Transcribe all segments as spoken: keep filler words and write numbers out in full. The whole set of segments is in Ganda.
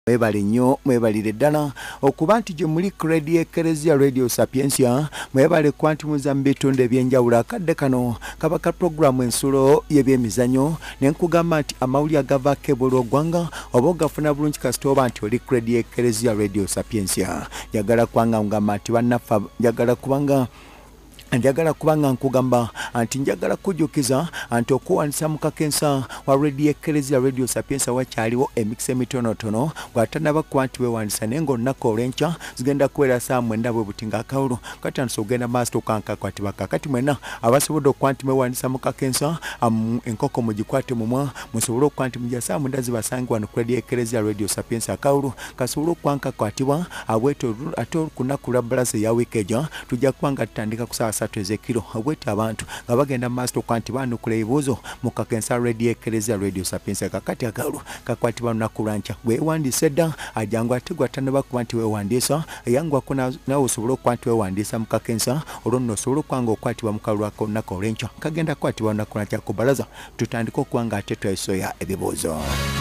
Mwebale nnyo mwebalire ddala okuba nti gye muli Radio Eklezia Radio Sapiensia mwebale kwantimuza mu bitundu ebyenjawulo akadde kano kabaka programu ensulo y'ebyemizannyo ne nkugamba nti amawulire agavaako ebweru ggwanga oba ogafuna bulungi kasita oba nti oli Radio Eklezia Radio Sapiensia njagala kubanga ngamba nti bannaffe njagala kubanga njagala kubanga nkugamba anti njagala kujjukiza anti okuwanisa mu kakensa wa Radio Eklezia Radio Sapiensia wakyaliwo emikisa emitonotono bw'atanaba kuba nti weewandiisa naye ng'olunaku olw'enkya zigenda kuwera saa mwenda bwe buti ng'akawulo katandise ogenda maaso tokankakwatibwa kakati mwena abasobodde okuba nti mwewandiisa mu kakensa enkoko mugikwate mumwa musobole okuba nti mujja saa mwenda zibasange wano ku Radio Eklezia Radio Sapiensia akawulo kasobole okuba nkakwatibwa abweto ate olunaku lwa bbalaza ya wiiki ejja tujja kuba nga tutandika ku saa satu ezekiro obwete abantu nga bagenda maaso kwanti baanukula ebibuuzo mu kakensa Radio Eklezia Radio Sapiensia kakati akawulo kakwatibwa lunaku lwankya weewandiisa edda ajangu ate gwatanaba kuba nti weewandiisa eyangwako nawe osobole okuba nti weewandiisa mu kakensa olwo nno osobole okuba nga okwatibwa mu kalulu ako olunaku olw'enkya kagenda kukwatibwa lunaku lwankya ku bbalaza tutandika okuba nga ate twesoya ebibuuzo.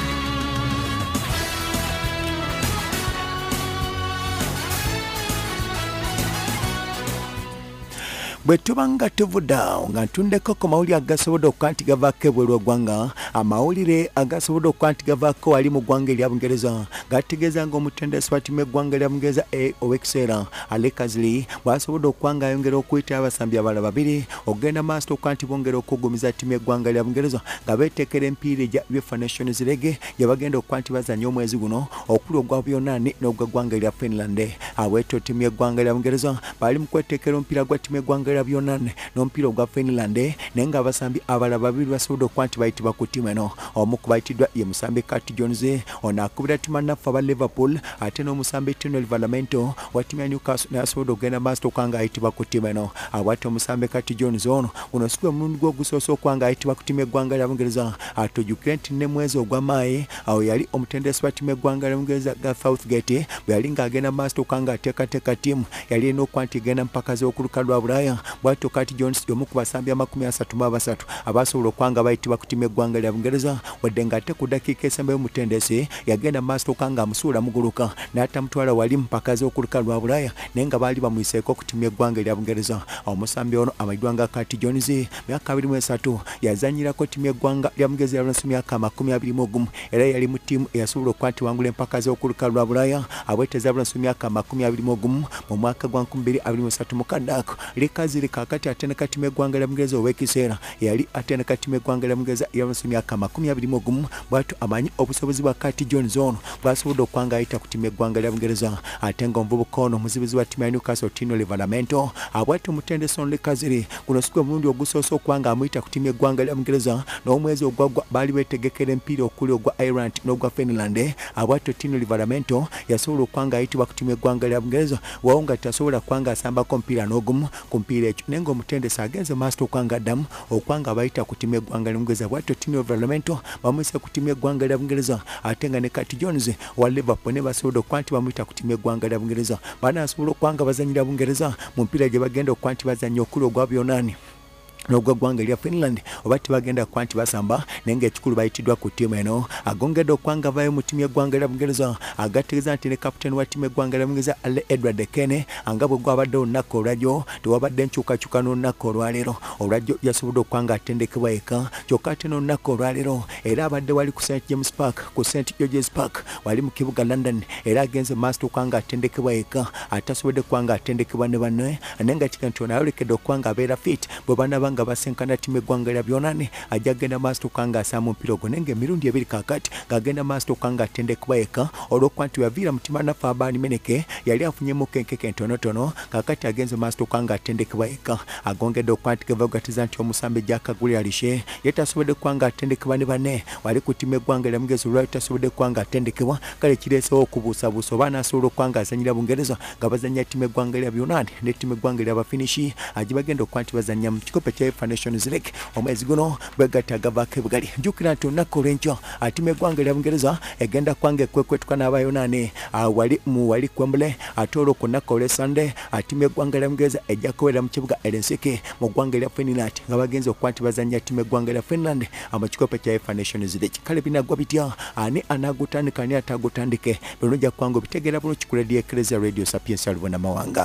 bwe tuba nga tuvudde nga ntundeko ku mawulire agasobodde okuba nti gavaako ebweru ggwanga amawulire agasobodde okuba nti gavaako wali mu ggwanga erya Bungereza gategeeza ng'omutendesi wa ttiimu eggwanga erya Bungereza ow'ekiseera Alekazili bw'asobodde okuba nga ayongera okuyita abasambi abalala babiri okugenda maaso okuba nti bongera okugumiza ttiimu eggwanga erya Bungereza nga beeteekera empiira egya UEFA Nations League gye bagenda okuba nti bazannya omwezi guno okuli ogwa Buyonaani n'ogwa ggwanga erya Finland. Abweto ttiimu y'eggwanga erya Bungereza bali mu kweteekera omupiira gwa ttiimu eggwanga erya Buyonaani n'omupiira ogwa Finland naye nga abasambi abalala babiri basobodde okuba nti bayitibwa ku ttiimu eno. Omu ku bayitiddwa ye musambi Cat Jones ono akubira ttiimu annaffe aba Liverpool ate n'omusambi Tino Livramento wa ttiimu ya Newcastle naye asobodde okugenda maaso okuba nga ayitibwa ku ttiimu eno. Abwate omusambi Cat Jones ono guno si gwe mulundi gwe ogusoose okuba nga ayitibwa ku ttiimu eggwanga lya Bungereza atujjukire nti ne mwezi ogwa Maayi awo yali omutendesi wa ttiimu eggwanga lya Bungereza ga Southgate bwe yali ng'agenda maaso okuba nga ateekateeka ttiimu yali erina okuba nti egenda mpaka z'okuluka lwa Bulaaya bw'atyo Cat Jones y'omu ku basambi amakumi asatu mu abasatu abasobola okuba nga bayitibwa ku ttiimu eggwanga lya Bungereza wadde ng'ate ku ddakiika esembayo omutendesi yagenda maaso okuba nga amusuula muguluka n'atamutwala wali mpaka z'okuluka lwa Bulaaya naye nga baali bamuyiseeko ku ttiimu eggwanga erya Bungereza. Omusambi ono amanyiddwa nga Cat Jones myaka abiri mu esatu yazannyirako ttiimu eggwanga lya Bungereza yalonse myaka amakumi abiri mu gumu era yali mu ttiimu eyasobola okuba nti wangula empaka z'okuluka lwa Bulaaya abweteza bulonse myaka amakumi abiri mu gumu mu mwaka gwa nkumi bbiri abiri mu esatu mu kaddaako Lekazili kaakati ate ne katiimu eggwanga lya Bungereza ow'ekiseera yali ate ne katiimu eggwanga lya Bungereza yalonse myaka amakumi abiri mu gumu bw'atyo amanyi obusobozi bwa Cat Jones ono bw'asobodde okuba nga ayita ku ttiimu eggwanga lya Bungereza ate ng'omuvubuka ono omuzibizi wa ttiimu ya Newcastle Tino Livramento abwate omutendesi ono Lekazili guno si gwe mulundi ogusoose okuba nga amuyita ku ttiimu eggwanga lya Bungereza n'omwezi ogwaggwa baali beetegekera empiira okuli ogwa Ireland n'ogwa Finland abwate Tino Livramento yasobola okuba nga ayitibwa ku ttiimu eggwanga lya Bungereza wawo nga tasobola okuba nga asambako omupiira n'ogumu ku mpiira ekyo naye ng'omutendesi agenze maaso okuba nga addamu okuba nga bayita ku ttiimu eggwanga lya Bungereza bwatyo Tino Livramento bamuyise ku ttiimu eggwanga lya Bungereza ate nga ne Cat Jones wa Liverpool ne basobodde okuba nti bamuyita ku ttiimu eggwanga lya Bungereza banaasobola okuba nga bazannyira Bungereza mu mpiira gye bagenda okuba nti bazannya okuli ogwa Buyonaani n'ogwa ggwanga erya Finland oba tibagenda kuba nti basamba naye ng'ekikulu bayitiddwa ku ttiimu eno agongedde okuba nga avayo mu ttiimu y'eggwanga lya Bungereza agategeeza nti ne kapiteeni wa ttiimu eggwanga lya Bungereza Ale Edward Kene nga bwe gwabadde olunaku olwajjo tewabadde nkyukakyuka n'olunaku olwaleero olwajjo yasobodde okuba nga atendekebwa eka kyokka ate n'olunaku olwaleero era abadde wali ku Saint James Park ku Saint George's Park wali mu kibuga London era agenze maaso okuba nga atendekebwa eka atasobodde okuba nga atendekebwa ne banne naye nga kika nti ono ayolekedde okuba nga abeera fit bwe banaba nga basenkana ttiimu eggwanga lya Buyonaani ajja kugenda maaso okuba nga asaamu omupiira ogwo naye ng'emirundi ebiri kaakati ng'agenda maaso okuba nga atendekebwa eka olw'okuba nti yaviira mu ttiimu annaffe Abaani Meneke yali afunyemu kenkeke entonotono kaakati agenze maaso okuba nga atendekebwa eka agongedde okuba nti gava gatiza nti omusambi Jakaguli Alishe ye tasobodde okuba nga atendekebwa ne banne wali ku ttiimu eggwanga lya Bungereza olwali tasobodde okuba nga atendekebwa kale kireesewo okubuusabuusa oba n'asobola okuba nga azannyira Bungereza nga bazannya ttiimu eggwanga lya Buyonaani ne ttiimu eggwanga lya Bafinishi agye bagenda okuba nti bazannya mu kikopo kya UEFA Nations League omwezi guno bwegatta agavaako ebugali. Jjukira nti olunaku olw'enkya ttiimu y'eggwanga erya Bungereza egenda kwanga ekwekwetuka n'abayonaani wali mu wali Wembley ate olwo ku nnaku olw'e Sunday ttiimu y'eggwanga erya Bungereza ejja kubeera mu kibuga Helsinki mu ggwanga erya Finland nga bagenze okuba nti bazannya ttiimu y'eggwanga erya Finland mu kikopo kya UEFA Nations League. Kale binagwa bitya, ani anaagutandika ani ataagutandike, bino ojja kwanga obitegeera bulungi ku Radio Eklezia Radio Sapiens Alubona Mawanga.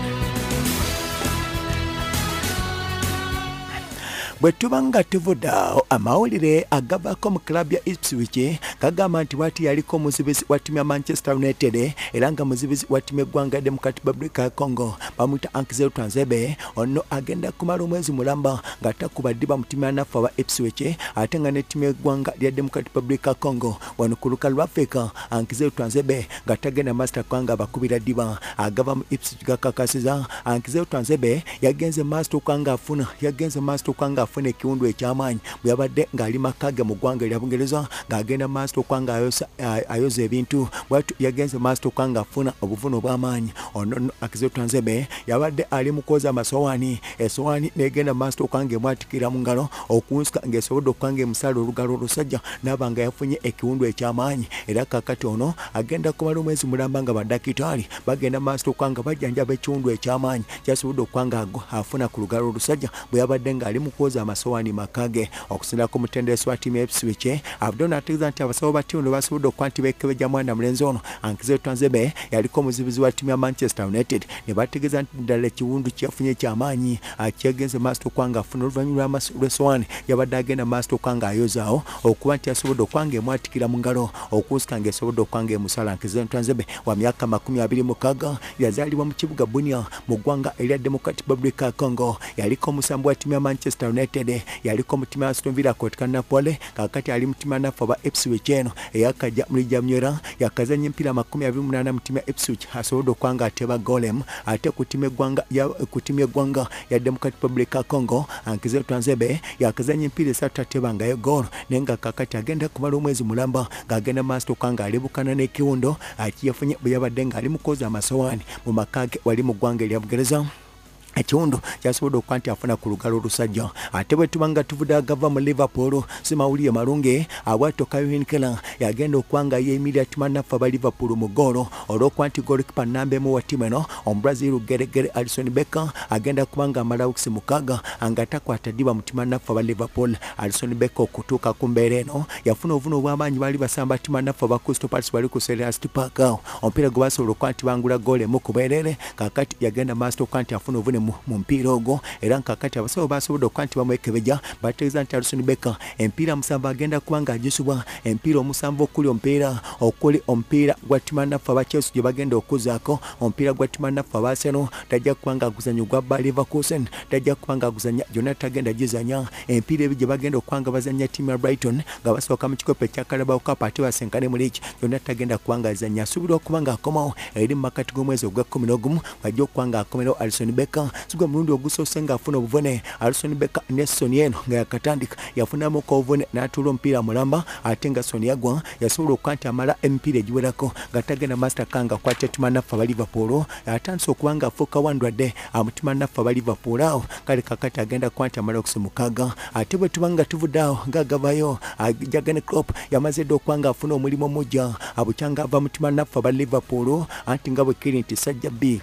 Bwe tuba nga tuvuddaawo amawulire agavaako mu klabu ya Ipswich gagamba nti bw'ati yaliko omuzibizi wa ttiimu ya Manchester United era nga muzibizi wa ttiimu y'eggwanga ya Democratic Republic ya Congo bamuyita Ankizero Twanzebe ono agenda kumala omwezi mulamba ng'atakuba ddiba mu ttiimu ya nafu aba Ipswich ate nga ne ttiimu y'eggwanga lya Democratic Republic ya Congo wano ku lukalu lwa Africa. Ankizero Twanzebe nga tagenda master kwanga abakubira ddiba agava mu Ipswich gakakasiza. Ankizero Twanzebe yagenze master kwanga afuna yagenze master kwanga afuna ekiwundu eky'amaanyi bwe yabadde ng'ali makage mu ggwanga erya Bungereza ng'agenda maaso okwanga ayoza ebintu bwatu yagenze maaso okwanga afuna obuvune obw'amaanyi. Ono Ankizero Twanzebe yabadde ali mu kwoza amasowaani, esowaani n'egenda maaso okwanga emwatikira mu ngalo okunsuka ng'esobodde okwanga emusala olugalo olusajja n'aba nga yafunye ekiwundu eky'amaanyi era kakati ono agenda kumala omwezi mulamba nga badakitaali bagenda maaso okwanga bajjanjaba ekiwundu eky'amaanyi kyasobodde okwanga afuna ku lugalo olusajja bwe yabadde ng'ali mu kwoza amasowaani makage. Okusinziira ku mutendesi wa ttiimu y'Ipswich Abdon ategeeza nti abasawo ba ttiimu basobodde okuba nti beekebejja mwana mulenzi ono Ankizero Twanzebe yaliko omuzibizi wa ttiimu ya Manchester United ne bategeeza nti ddala ekiwundu kyafunye eky'amaanyi kyegenze maaso okwanga afuna oluvannyuma lw'essowaani yabadde agenda maaso okwanga ayozaawo okuba nti asobodde okwanga emwatikira mu ngalo okusika ng'esobodde okwanga emusala. Ankizero Twanzebe wa myaka makumi abiri mukaaga yazaalibwa mu kibuga Bunia mu ggwanga erya Democratic Republic ya Congo. Yaliko omusambu wa ttiimu ya Manchester United, yaliko mu ttiimu ya Aston Villa kotika Napoli, kakati ali mu ttiimu ya nafu aba Ipswich eno eyakajja mulija mnyera yakazanya empiira makumi abiri munaana mu ttiimu ya Ipswich asobodde okwanga ateba golem ate ku ttiimu y'eggwanga ya ku ttiimu y'eggwanga ya Democratic Republic ya Congo Ankizero Twanzebe yakazanya empiira esatu atebangayo goal naye nga kakati agenda kumala omwezi mulamba ng'agenda maaso okwanga alebukana n'ekiwundo akiyafunye bwe yabadde ng'ali mu kwoza amasowaani mu makaage wali mu ggwanga erya Bungereza. Ekiwundu kyasobodde okuba nti afuna ku lugalo olusajja. Ate bwe tuba nga tuvudde agava mu Liverpool si mawulire malungi abwatto Kaywinkela yagenda okwanga yeeyimirira ttiimu nafu aba Liverpool mu goolo olw'okuba nti goalkeeper nnamba emu wa ttiimu eno Omubrazil geregere Alisson Becker agenda kuba nga amala wikisi mukaaga nga takwata ddiba mu ttiimu nafu aba Liverpool. Alisson Becker okutuuka ku mbeera eno yafuna obuvune obw'amaanyi baali basamba ttiimu nafu aba Crystal Palace bali ku Selhurst Park awo omupiira gwe basobola okuba nti bangula goolo emu ku bwereere kakati yagenda maaso okuba nti afuna obuvune mu mpiira ogwo era nkakati abasawo basobodde okuba nti bamwekebeja bategeeza nti Alisson Becker empiira musanvu agenda kuba nga agisubwa empiira omusanvu okuli omupiira okuli omupiira gwa ttiimu nafu aba Chelsea gye bagenda okuzaako omupiira gwa ttiimu nafu aba Arsenal tajja kuba nga aguzanya gwa Bayer Leverkusen tajja kuba nga aguzanya gyonna tagenda gizanya empiira ebi gye bagenda okuba nga bazanya ttiimu ya Brighton nga basooka mu kikopo ekya Carabao Cup ate basenkane mu liigi gyonna tagenda kuba nga azanya asuubirwa okuba nga akomawo eri mu makati g'omwezi ogwa kkumi n'ogumu ajja okuba nga akomerawo Alisson Becker sigwa mulundi ogusoose nga afuna obuvune. Alisson Becker ne Soni eno nga yakatandika yafunamu ko obuvune n'atuula omupiira mulamba ate nga Soni yagwa yasobola okuba nti amala emipiira egiwerako nga tagenda master kanga akwata ttiimu nafu aba Liverpool atandise okuba nga afuuka wandwadde amutima nafu aba Liverpool awo kale kakati agenda kuba nti amala okusimukaaga. Ate bwe tuba nga tuvudde awo ng'agavayo Jurgen Klopp yamaze dda okuba nga afuna omulimu omujja abukyanga ava mu ttiimu nafu aba Liverpool anti nga bwe kiri nti sajja bbi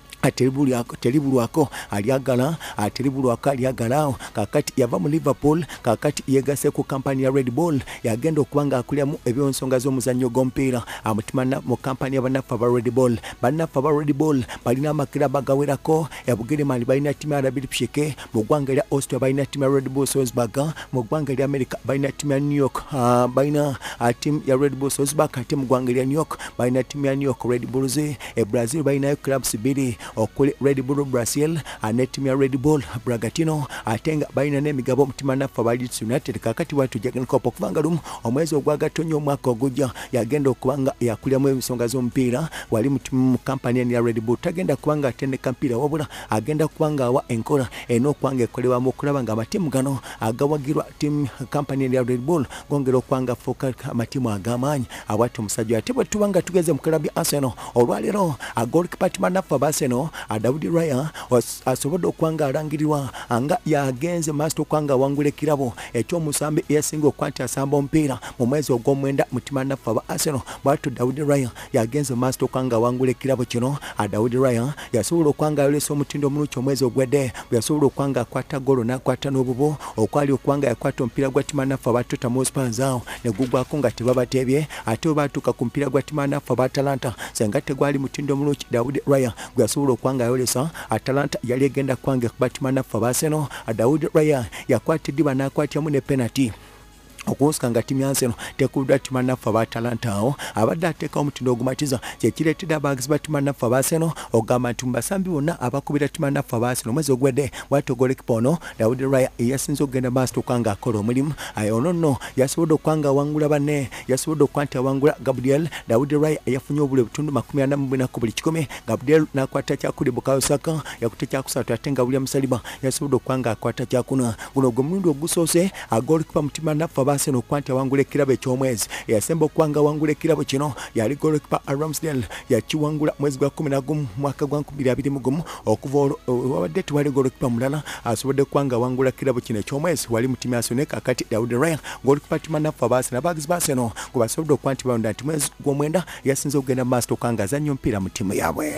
teribulwako alyagala teribulwako alyagala kakati yava mu Liverpool kakati yegase ku kampani ya Red Bull yagenda okuba nga akuliramu ebyonsonga z'omuzannyo gw'omupiira amutima mu kampani y'abanafu aba Red Bull. Banafu aba Red Bull balina amakiraba agawerako Ebugeremani balina ttiimu ya R B Leipzig, mu ggwanga erya Austria balina ttiimu ya Red Bull Salzburg, mu ggwanga erya America balina ttiimu ya New York balina ttiimu ya Red Bull Salzburg ate mu ggwanga erya New York balina ttiimu ya New York Red Bulls. E Brazil balinayo clubs bbiri okuli Red Bull Brazil ne ttiimu ya Red Bull Bragantino ate nga balina n'emigabo omutima nafu aba Leeds United. Kakati bwatu Jurgen Klopp okuvanga lumu omwezi ogwagatonnya omwaka ogujja yagenda okuba nga yakuliramu ensonga z'omupiira wali mu kampani ya Red Bull tagenda kuba nga atendeka mpiira wabula agenda kuba nga awa enkola enokuba nga ekolebwamu okulaba nga amatiimu gano agawagirwa ttiimu kampani ya Red Bull gongera okuba nga afuuka amatiimu ag'amaanyi abwatu omusajja ate bwe tuba nga tugeze mu kalabu ya Arsenal olwaleero agolkipa ttiimu nafu aba Arsenal eno Daudi Raya asobodde okwanga alangirirwa nga yagenze maaso okwanga awangula ekirabo ekyomusambi eyasinga okwanta asamba omupiira mu mwezi ogw'omwenda mutima naffe aba Arsenal bwatyo Daudi Raya yagenze maaso okwanga awangula ekirabo kino. Daudi Raya yasobola okwanga ayolesa omutindo omulungi omwezi ogwedde yasobola okwanga akwata golo n'akwata n'obubo okwali okwanga yakwata omupiira gwa tima naffe aba Tottenham Hotspur awo ne gugwako nga tebabateebye ate baatuuka ku mupiira gwa tima naffe aba Atalanta senga tegwali mutindo omulungi Daudi Raya gwe yasobola okwanga ayolesa. Atalanta yali egenda kwanga kuba tima naffe aba Arsenal. Daudi Raya yakwata eddiba n'akwatyamu ne penalty okuwusika nga timu ya Arsenal tekuddwa tima naffe aba Atalanta awo abadde ateekawo omutindo ogumatiza kyekireetedde abawagizi ba tima naffe aba Arsenal ogamba nti mubasambi bonna abakubira tima naffe aba Arsenal omwezi ogwedde bwatyo golikipa ono Daudi Raya eyasinze okugenda maaso okwanga akola omulimu ono nno yasobodde okwanga awangula banne yasobodde okwanta awangula Gabriel. Daudi Raya eyafunye obule butundu makumi ana mu bina ku buli kikumi. Gabriel n'akwata kyakuli Bukayo Saka yakutte kyakusatu ate nga William Saliba yasobodde okwanga akwata kyakuna. Guno gwe mulundi ogusoose agolikipa mu tima naffe aba Arsenal okwanta awangula ekirabo eky'omwezi eyasemba okwanga awangula ekirabo kino yali golikipa Ramsdale yakiwangula mwezi gwa kumi na gumu mwaka gwa nkumi abiri mu gumu. Okuva wabadde tewali golikipa mulala asobodde kwanga awangula ekirabo kino eky'omwezi wali mu timu ya Arsenal kakati Daudi Raya golikipa tima naffe aba Arsenal abawagizi ba Arsenal gwe basobodde okwantibawunda nti mwezi gw'omwenda yasinze okugenda maaso okwanga azannya omupiira mu ttiimu yaabwe.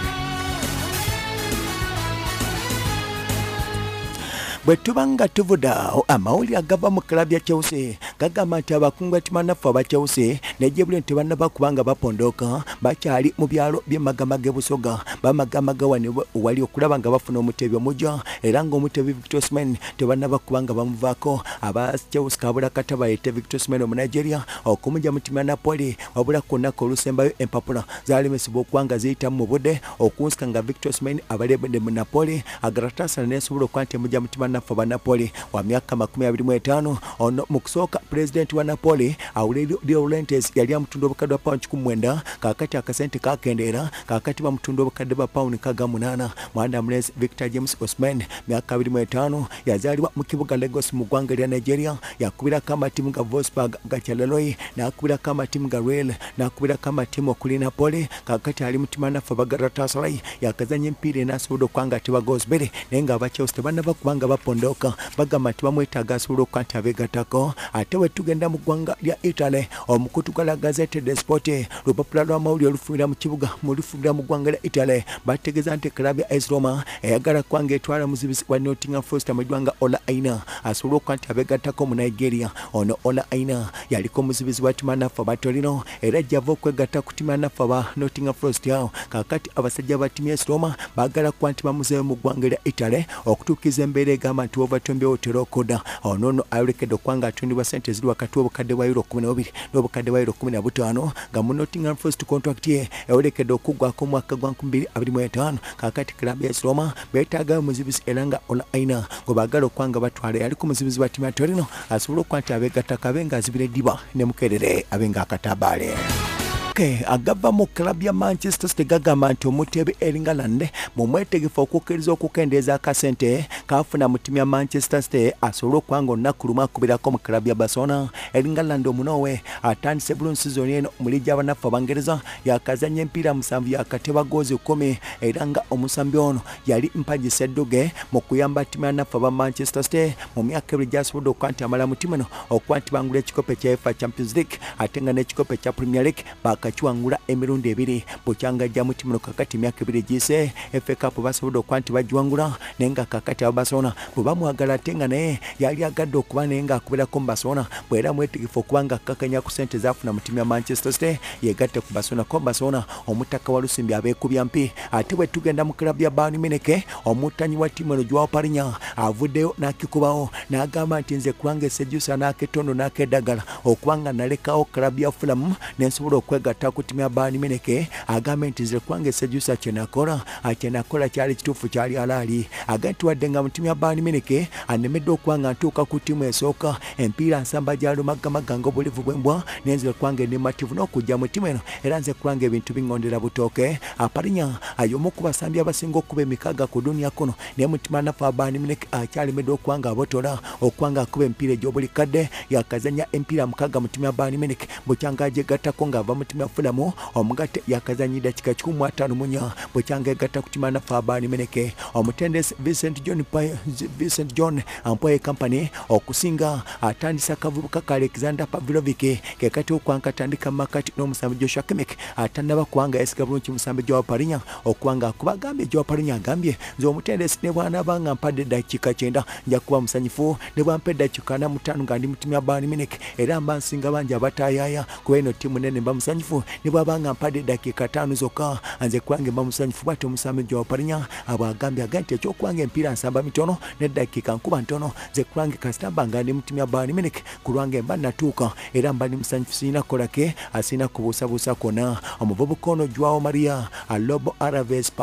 bwe tubanga tuvudaawo amawulire agava mu klabu ya Chelsea gagamba nti abakungu tima naffe aba Chelsea nejjebule nti bannaba kubanga bapondoka bakyali mu byalo by'emagamaga ebusoga bamagamaga wali okulaba nga bafuna omuteebi omujja era ng'omuteebi Victor Osimhen tebannaba kubanga bamuvaako. aba Chelsea kabula kata bayite Victor Osimhen omu Nigeria okumujja mu ttiimu ya Napoli wabula ku nnaku olusembayo empapula zaalemesebwa okuwanga ziyitamu mu budde okunsika nga Victor Osimhen abalebedde mu Napoli Galatasaray neesobola okuba nti emujja mu ttiimu naffe aba Napoli wa myaka makumi abiri mu etaano. Ono mu kusooka pulezidenti wa Napoli Aurelio De Laurentiis yali amutunda obukadde bwa pawundi kikumi mu mwenda kaakati akasente kakendeera kaakati bamutunda obukadde bwa pawundi nkaaga mu munaana. Mwana mulezi Victor James Osimhen myaka abiri mu etaano yazaalibwa mu kibuga Lagos mu ggwanga lya Nigeria yakubirako amatiimu ga Wolfsburg ga Charleroi n'akubirako amatiimu ga Real n'akubirako amatiimu okuli Napoli kaakati ali mu ttiimu naffe aba Galatasaray yakazanya empiira n'asobola okwanga tebagozbere naye nga aba Chelsea tebannaba kubanga bapondoka bagamba nti bamwetaaga asobola okuba nti abeegattako. Ate bwe tugenda mu ggwanga lya Italy omukutu gwa la Gazzetta dello Sport lupapula lw'amawulire olufunira mu kibuga mulufunira mu ggwanga lya Italy bategeeza nti klabu ya A S Roma eyagala kwanga etwala muzibisi wa Nottingham Forest mu ggwanga Ola Aina asobola okuba nti abeegattako mu Nigeria. Ono Ola Aina yaliko muzibisi wa ttiimu naffe aba Torino era ajjava okwegatta ku ttiimu naffe aba Nottingham Forest awo kaakati abasajja ba ttiimu ya A S Roma baagala kuba nti bamuzeeyo mu ggwanga lya Italy okutuukiza embeera egamba nti ovatombewo terokoda. Ono ono ayolekedde okwanga atundibwa sente ziri wakati w'obukadde bwa euro kumi na bubiri n'obukadde bwa euro kumi na butaano nga mu Nottingham Forest contract ye eyolekedde okuggwako omwaka gwa nkumi bbiri abiri mu etaano kaakati klabu ya A S Roma beetaagayo muzibisi era nga Ola Aina gwe baagala okwanga batwala yaliko muzibisi wa ttiimu ya Torino asobola okuba nti abeegattako abe nga azibira eddiba ne mukerere abe nga akatabaale. Okay, agava mu klabu ya Manchester City gagamba nti omuteebi Erling Haaland mu mwetegefu okukkiriza okukendeeza akasente kaafuna mu ttiimu ya Manchester City asobole okwanga olunaku lumu akubirako mu klabu ya Barcelona. Erling Haaland omunowe atandise bulungi sizoni eno mu liigi y'abanafu Abangereza yakazanya empiira musanvu yakateba goozi kumi era nga omusambi ono yali mpagi Sedduge mu kuyamba ttiimu y'abanafu aba Manchester City mu myaka ebiri gy'asobodde okuba nti amala mu ttiimu eno okuba nti bangula ekikopo kya UEFA Champions League ate nga n'ekikopo kya Premier League kakiwangula emirundi ebiri bukyanga ajja mu ttiimu kakati emyaka ebiri giyise F A Cup basobodde okuba nti bagiwangula naye nga kakati aba Barcelona bwe bamwagala ate nga naye yali agadde okuba naye nga akubirako mu Barcelona bwera mwetegefu okuba nga akkakanya ku sente zaafuna mu ttiimu ya Manchester City yegatte ku Barcelona ko Barcelona omutaka wa Lusimbi abeekubya mpi. Ate bwe tugenda mu klabu ya Bayern Munich omuttanyi wa ttiimu eno Joao Parinya avuddeyo n'akikubawo n'agamba nti nze kulanga esejjusa n'aketondo n'akeddagala okuba nga nalekawo klabu ya Fulham nensobola okwegatta ku ttiimu ya Bayern Munich agambe nti nze kubanga esejjusa kye nakola kye nakola kyali kituufu kyali alaali aga nti wadde nga mu ttiimu ya Bayern Munich anemedde okuba nga ntuuka ku ttiimu esooka empiira nsamba gya lumagamaga ng'obulivu bw'embwa nenze kubanga endimativu n'okujja mu ttiimu eno era nze kubanga ebintu biŋŋondera butooke. Aparinya y'omu ku basambi abasinga okuba emikaaga ku duniya kuno naye mu ttiimu anafu wa Bayern Munich akyalemedde okuba nga abotola okuba nga akuba empiira egy'obuli kadde yakazanya empiira mukaaga mu ttiimu ya Bayern Munich bukyanga agyegattako ng'ava mu ttiimu nafunamu omugatte yakazanyira dakika kikumi mu ataano mu nnya bwe kyanga egatta ku timu anafu abaani meneke omutendesi Vincent John Vincent John Ampoye Company okusinga atandisa akavubuka ka Alexander Pavlovic ke kati okwanka tandika makati n'omusambi Joshua Kimmich atannaba kuwanga yasiga bulungi musambi Joao Parinya okwanga kubagambye Joao Parinya agambye nze omutendesi ne bwanabanga mpadde dakika kyenda nja kuba musanyufu ne bwampa dakika ana mu ttaano nga ndi mu timu ya Bayern Munich era mba nsinga bangi abataayaaya kuba eno ttiimu nene mba musanyufu ne bwabanga mpadde dakika ttaano zokka nze kwange mba musanyufu bw'atyo omusambi Joao Parinya abwagambye aga nti ekyokwanga empiira nsamba mitono ne dakika nkuba ntono nze kwange kasitamba nga ndi mu timu ya Bayern Munich ku lwange mba natuuka era mba ndi musanyufu sirina kukolake asirina kubuusabuusa kona omuvubuka ono Joao Maria Alobo Araves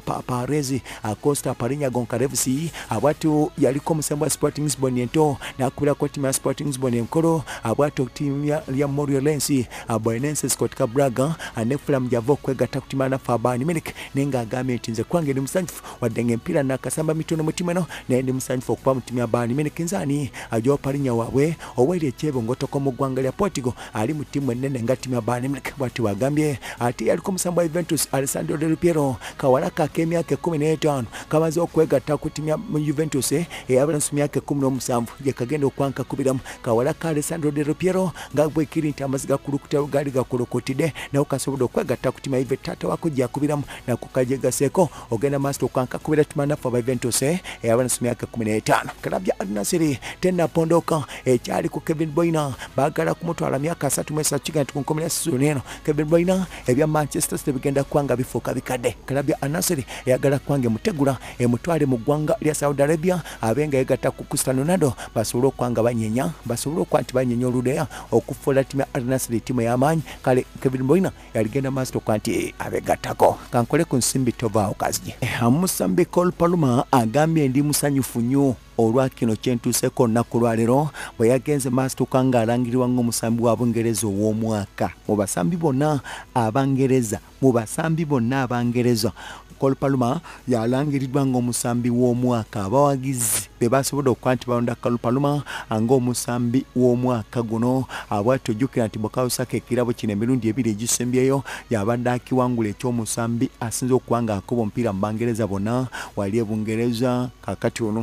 Parezi Acosta Parinya Gonkarevsi abwatu yaliko omusambi wa Sporting Lisbon ento nakubirako ttiimu ya Sporting Lisbon enkolo abwatu ttiimu ya Moreirense Belenenses Scott Braga anefulamu gyava okwegatta ku ttiimu anafu Bayern Munich naye ng'agambye nti nze kwange ndi musanyufu wadde ng'empiira nakasamba mitono mu ttiimu eno naye ndi musanyufu okuba mu ttiimu ya Bayern Munich nzaani Joao Parinya waabwe oweri ekyebongotoko mu ggwanga lya Portugal ali mu ttiimu ennene nga ttiimu ya Bayern Munich bw'ati wagambye ate yaliko omusambi wa Juventus Alessandro Del Piero kawalaka ak'emyaka ekkumi n'etaano kamaze okwegatta ku ttiimu ya Juventus ey'abalansi myaka ekkumi n'omusanvu gye kagenda okwanka kubiramu kawalaka Alessandro Del Piero nga bwekiri nti amazzi gakulukuta gaali gakolokotidde nawe kasobodde okwegatta ku ttiimu ya Juve taata wako gye yakubiramu nako kajegaseeko ogenda maaso okwanka kubira ttiimu anafu aba Juventus ey'abalansi myaka ekkumi n'etaano Club ya Al Nassr tennapondoka ekyali ku Kevin Boyna baagala kumutwala myaka asatu mu esatu kigenda ku nkomera ya sizoni eno Kevin Boyna ebya Manchester City bigenda kwanga bifuuka bikadde Club ya Al Nassr eyagala kwange mutegula emutwale mu ggwanga lya Saudi Arabia abenga yegatta ku Cristiano Ronaldo basobole okwanga banyenya basobole okwa nti banyenya oludeya okufuula ttiimu ya Al Nassr ttiimu ey'amaanyi kale Kevin Boyna yaligenda maaso okwa nti abegattako kankole ku nsimbi tovaawo kazigi amusambi Cole Palmer agambye ndi musanyufu nnyo olwa kino kyentuuseko olunaku lwaleero bwe yagenze maaso nga alangirirwa ng'omusambi wa Bungereza ow'omwaka mu basambi bonna Abangereza mu basambi bonna Abangereza Cole Palmer yalangiriddwa ng'omusambi w'omwaka abawagizi be basobodde okuba nti balonda Cole Palmer ng'omusambi w'omwaka guno abwatyo ojjukira nti Bukayo Saka ekirabo kino emirundi ebiri egisembyeyo yabadde akiwangula ekyomusambi asinze okuba ng'akuba omupiira mu Bangereza bonna wali e Bungereza kakati ono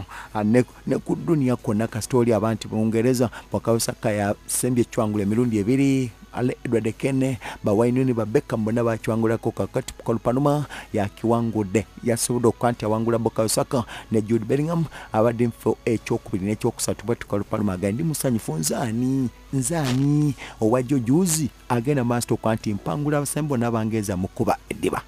ne ku dduniya kwonna kasita oli abantu Bungereza Bukayo Saka yasembye ekiwangula emirundi ebiri Ale Edward Kene ba Wayne Rooney ba Beckham bonna bakiwangulako kakati Cole Palmer yakiwangudde yasobodde okuba nti awangula Bukayo Saka ne Jude Bellingham abadde mufo ekyokubiri n'ekyokusatu bwatu Cole Palmer agenda ndi musanyufu nzaani nzaani owajjo juzi agenda maaso okuba nti mpangula abasambi bonna Abangereza mu kuba eddiba.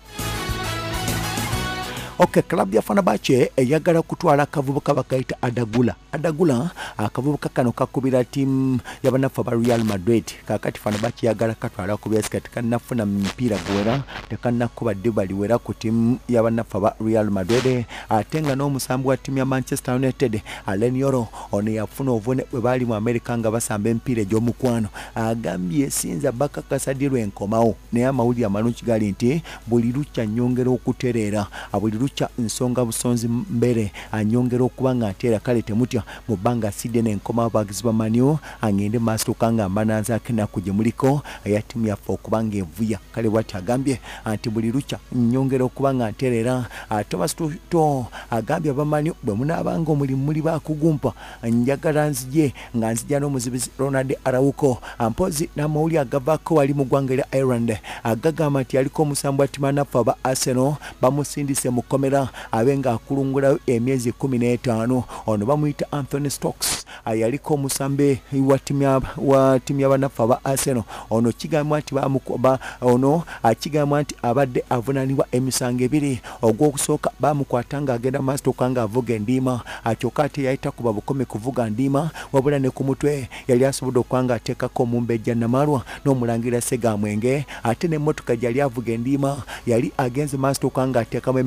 Okay, Club ya Fenerbahce eyagala kutwala akavubuka bakayita Adagula. Adagula akavubuka kano kakubira timu y'abanafu aba Real Madrid. Kakati Fenerbahce yagala katwala kubira sikati kanafuna mpira gwera tekannakuba ddiba liwera ku timu y'abanafu aba Real Madrid. Atenga n'omusambi wa timu ya Manchester United Alain Yoro ono yafuna obuvune bwe bali mu America nga basamba empiira egy'omukwano. Agambye sinza bakakasa dirwe enkomawo naye amawulire amalungi gali nti buli lukya nnyongera okutereera abuli cha nsonga busonzi mbere anyongera okuba nga ateera kale temutya mu bbanga sidde n'enkoma abagizi ba Manu angende maaso kanga mbananza akena kuje muliko ya timu yaffe okuba nga evuya kale bw'ati agambye anti buli lukya nyongera okuba nga ateerera Thomas Tuchel agambye aba Manu bwe munaabanga omulimu muli bakugumpa njagala nzije nga nzija n'omuzibizi Ronald Araujo ampozi n'amawulire agavaako wali mu ggwanga lya Ireland agagamba nti yaliko omusambi wa ttiimu anafu aba Arsenal bamusindise mu komera abenga akulungula emyezi kumi n'etaano ono bamuyita Anthony Stokes ayaliko omusambe wa timu wa timu y'abanafu aba Arsenal ono kigambwa nti bamukuba ono akigambwa nti abadde avunanibwa emisango ebiri ogw'okusooka bamukwatanga agenda maaso okanga avuga endiima akyokka ate yayita kuba bukome kuvuga ndiima wabula ne ku mutwe yali asobodde okwanga ateekako omumbejja Namalwa n'omulangira Segamwenge ate n'emmotoka gyali avuga endiima yali agenze maaso okanga ateekamu emisokoto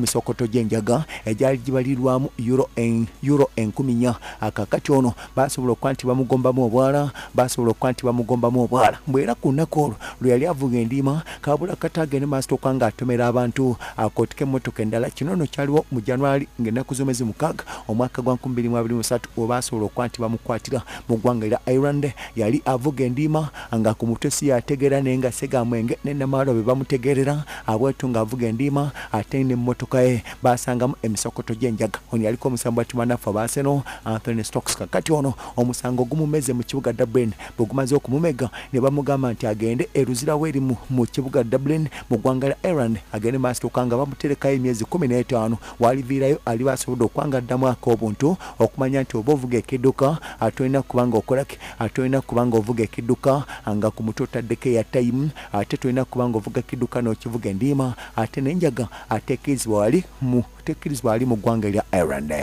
misokoto gy'enjaga egyali gibalirwamu euro en euro enkumi nnya akakati ono basobola okuba nti bamugombamu obwala basobola okuba nti bamugombamu obwala mbwera ku nnaku olwo lwe yali avuga endiima kabula katagende maaso okuba nga atomera abantu akooteka emmotoka endala kino nno kyaliwo mu January ng'ennaku z'omwezi mukaaga omwaka gwa nkumi bbiri mu abiri mu ssatu we basobola okuba nti bamukwatira mu ggwanga lya Ireland yali avuga endiima nga ku mutwe si yategeera naye nga segamwenge ne Namaalo be bamutegeerera abwetu ng'avuga endiima ate n'emmotoka ye baasangamu emisokoto gy'enjaga ono yaliko omusango batimanaffe abaaseno Anthony Stokes kakati ono omusango gumumeze mu kibuga Dublin bwe gumaze okumumega ne bamugamba nti agende eruzira weeri mu, mu kibuga Dublin mu ggwanga lya Ireland agende maaso okanga bamuterekayo emyezi kumi n'etaano waliviirayo ali basobodde okwanga addamu ak'obuntu okumanya nti oba ovuga ekidduka ate olina kubanga okolaki ate olina kubanga ovuga ekidduka nga ku mutwe otaddeko eya time ate tolina kubanga ovuga ekidduka n'okivuga endiima ate n'enjaga ateekirizibwa wali mu teekirizibwa wali mu ggwanga lya Ireland.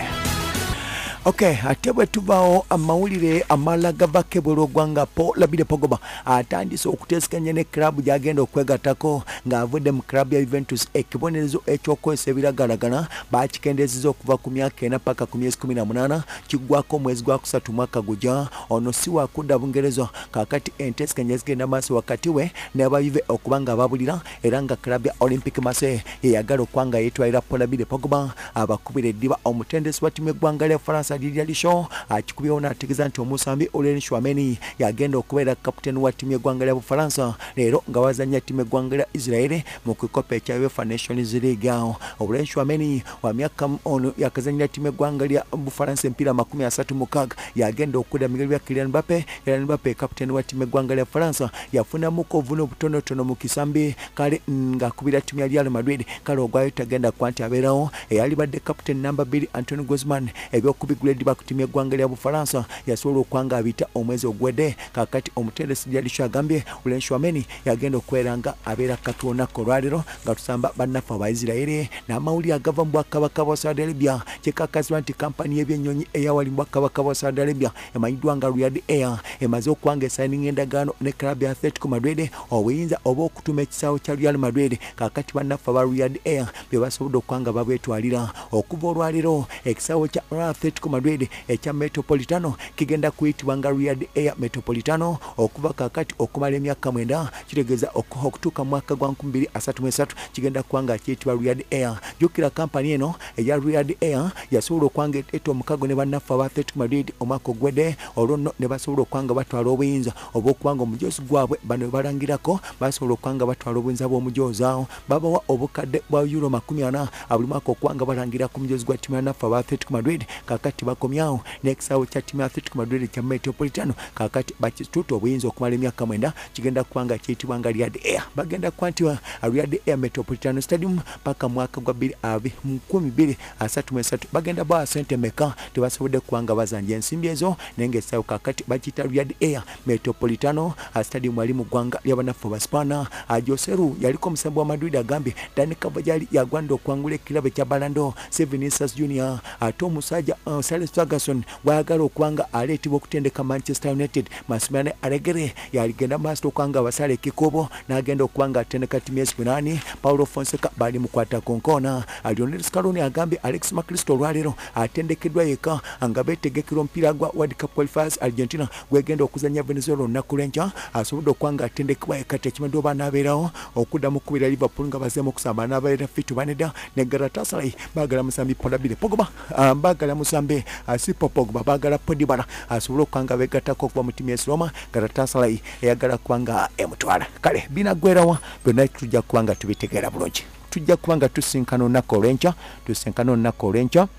Okay, ate bwe tuvaawo amawulire amalala gavako ebweru w'eggwanga Paul Labile Pogba atandise okuteesiganya ne club gy'agenda okwegattako ng'avudde mu club ya Juventus. Ekibonerezo eky'okukozesa ebiragalagala baakikendeezezza okuva ku myaka ena paka ku myezi kumi na munaana kiggwako omwezi gwa kusatu mwaka gujja. Ono si wakudda Bungereza kaakati enteesiganya zigenda maaso wakati we n'aba Juve okuba nga ababulira era nga club ya Olympique Marseille yeyagala okuba nga yeetwalira Paul Labile Pogba abakubira eddiba omutendesi wa ttiimu y'eggwanga lya France Didier Deschamps akikubyewo n'ategeeza nti omusambi Erling Haaland yagenda okubeera kapiteeni wa ttiimu y'eggwanga lya Bufalansa leero nga wazannya ttiimu y'eggwanga lya Israel mu kikopo ekya UEFA Nations League. Erling Haaland wa myaka ono yakazannyira ttiimu y'eggwanga lya Bufalansa empiira makumi asatu mukaaga yagenda okudda mu bigere bya Kylian Mbappe. Kylian Mbappe kapiteeni wa ttiimu y'eggwanga lya Bufalansa yafunamuko obuvune obutonotono mu kisambi kale ng'akubira ttiimu ya Real Madrid kale ogwayo tagenda kuba nti abeerawo eyali badde kapiteeni namba bbiri Antonio Griezmann ebyokubigula ediba ku ttiimu y'eggwanga lya Bufalansa yasobola okwanga abita omwezi ogwedde kakati omutendesi Deschamps agambye Erling Haaland yagenda okubeera nga abeera kati olunaku olwaleero nga tusamba bannaffe Abaisirairi n'amawulire agava mu bwakabaka bwa Saudi Arabia kikakasibwa nti kampani y'ebyennyonyi eyawali mu bwakabaka bwa Saudi Arabia emanyiddwa nga Riyadh Air emaze okuwanga esayininga endagaano ne club ya Atletico Madrid obuyinza oba okutuma ekisaawe kya Real Madrid kakati bannaffe aba Riyadh Air bye basobodde okuba babwetwalira okuva olwaleero ekisaawe kya Atletico Madrid ekya Metropolitano kigenda kuyitibwa nga Riyadh Air Metropolitano okuva kakati okumala emyaka mwenda kitegeeza okutuuka mu mwaka gwa nkumi bbiri asatu mu esatu kigenda kubanga kiyitibwa Riyadh Air. Jjukira kampani eno eya Riyadh Air yasobola okwanga eto omukago ne bannaffe aba Atletico Madrid omwaka ogwedde olwo nno ne basobola okwanga batwala obuyinza oba okubanga omujoozi gwabwe bano balangirako basobola okwanga batwala obuyinza bw'omujoozi awo babawa obukadde bwa euro makumi ana buli mwaka okwanga balangira ku mujoozi gwa ttiimu yannaffe aba Atletico Madrid kakati bakomyawo n'ekisaawe kya ttiimu ya Atletico Madrid kya Metropolitano kakati bakituuta obuyinza okumala emyaka mwenda kigenda kubanga kiyitibwa nga Riyadh Air. Bagenda kuba nti Riyadh Air Metropolitano Stadium paka mwaka gwa nkumi bbiri asatu mu esatu bagenda bawa ssente meka tebasobodde kubanga bazanja ensimbi ezo naye ng'ekisaawe kakati bakiyita Riyadh Air Metropolitano Stadium ali mu ggwanga ly'abannaffe Abaspaana. Joseru yaliko omusambi wa Madrid agambye Dani Carvajal yagwanda okwangula ekirabo ekya Ballon d'Or Vinicius Junior ate omusajja uh, Alex Ferguson wayagala okubanga aleetebwa okutendeka Manchester United Massimiliano Allegri yaligenda maaso okwanga abasala ekikubo n'agenda okubanga atendeka ttiimu y'Espain. Paulo Fonseca bali mukwata konkoona. Lionel Scaloni agambye Alex McAllister olwaleero atendekeddwa yekka nga beetegekera omupiira gwa World Cup qualifiers Argentina gwegenda okuzannya Venezuela olunaku lw'enkya asobodde okubanga atendekebwa yekka tekimanyi oba n'abeerawo okuddamu okukubira Liverpool nga bazeemu okusamba n'ababeera fitu baneda ne Galatasaray baagala musambi Paul Labile Pogba baagala musambi asipo Pogba baagala Podibala asobole okubanga beegattako okuva mu ttiimu y'A S Roma Galatasaray eyagala kubanga emutwala. Kale binaggweerawa byonna tujja kubanga tubitegeera bulungi tujja kubanga tusinkana olunaku olw'enkya tusinkana olunaku olw'enkya